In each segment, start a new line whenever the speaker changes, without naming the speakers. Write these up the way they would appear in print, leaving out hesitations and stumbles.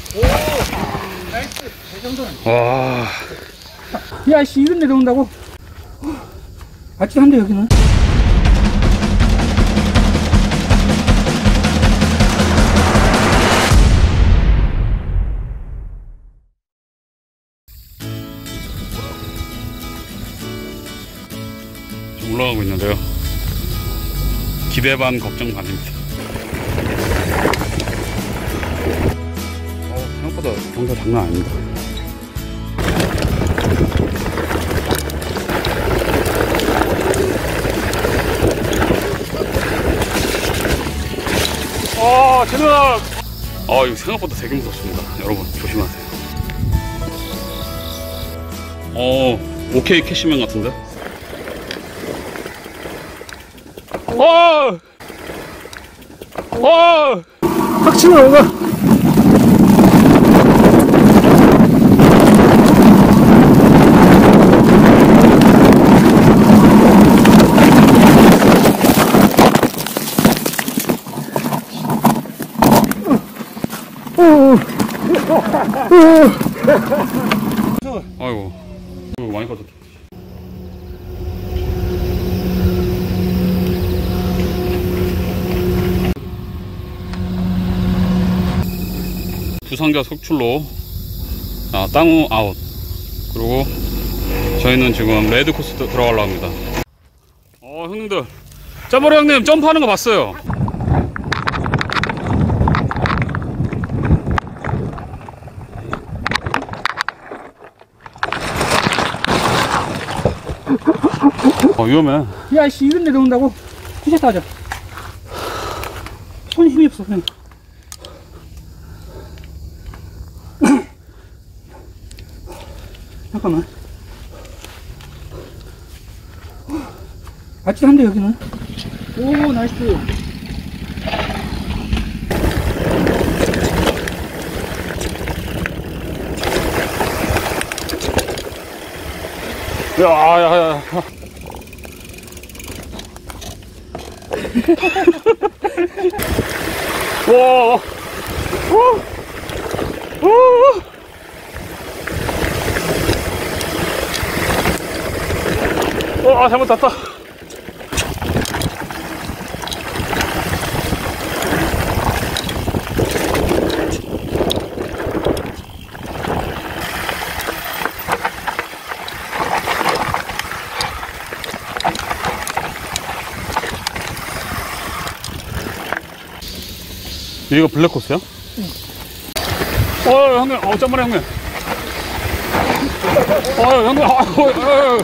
오, 나이스. 이 정도는.
와.
야, 씨, 이런 데 들어온다고? 아찔한데, 여기는?
지금 올라가고 있는데요. 기대 반 걱정 반입니다. 생각보다 경사 장난 아닙니다. 제누나! 이거 생각보다 되게 무섭습니다. 여러분, 조심하세요. 오케이 캐시맨 같은데?
확 치고 오가.
아이고, 이거 많이 빠졌다. 부상자 속출로 땅우 아웃. 그리고 저희는 지금 레드 코스 들어가려고 합니다. 형님들, 짜머리 형님 점프하는 거 봤어요. 위험해.
야, 씨, 이런 데 들어온다고? 티셔츠 하자. 손에 힘이 없어, 그냥. 잠깐만. 아찔한데, 여기는? 오, 나이스.
야. 잘못 탔다. 여기가 블랙코스야?
응.
형님, 짠말해, 형님. 형님,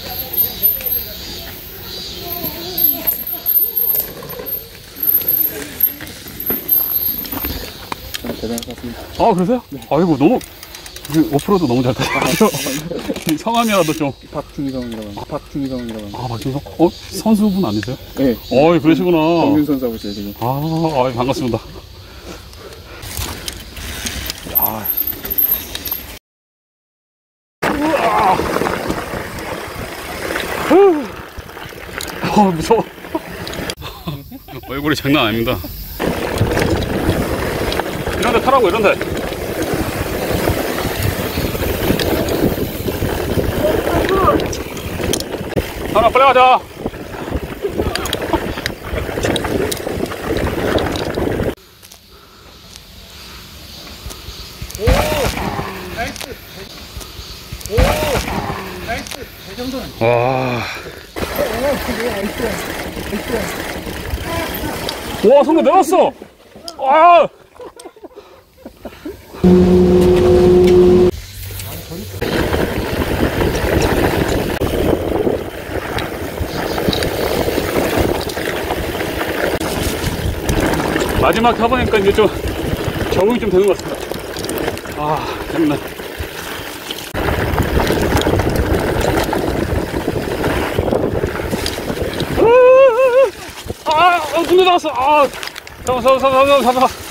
그러세요? 네. 아이고, 너무, 오프로드 너무 잘 타시죠? 성함이라도 좀.
박준성이라고 합니다.
박준성? 선수분 아니세요?
네.
그러시구나.
박민선 하고 있어요, 지금.
반갑습니다. 무서워. 얼굴이 장난 아닙니다. 이런데 타라고, 이런데. 하나 빨리 가자.
나이스. 이 정도는.
와, 성공 내렸어. 마지막 타보니까 이제 좀 적응이 좀 되는 것 같습니다. 재밌네. 눈에 나왔어. 잠깐만.